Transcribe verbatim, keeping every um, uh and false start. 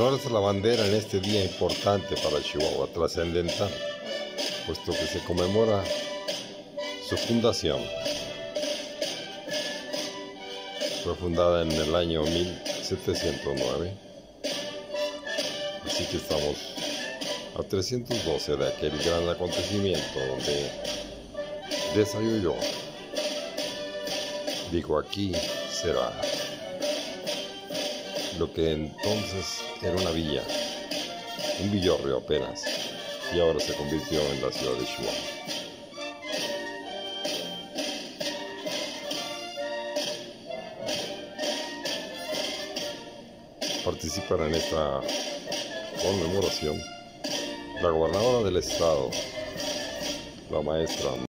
honores a la bandera en este día importante para Chihuahua, trascendental, puesto que se conmemora su fundación. Fue fundada en el año mil setecientos nueve, así que estamos a trescientos doce de aquel gran acontecimiento donde desayunó. Digo, aquí será lo que entonces era una villa, un villorrio apenas, y ahora se convirtió en la ciudad de Chihuahua. Participan en esta conmemoración la gobernadora del estado, la maestra